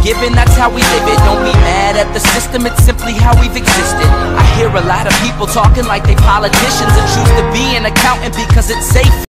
given, that's how we live it. Don't be mad at the system, it's simply how we've existed. I hear a lot of people talking like they politicians and choose to be an accountant because it's safe.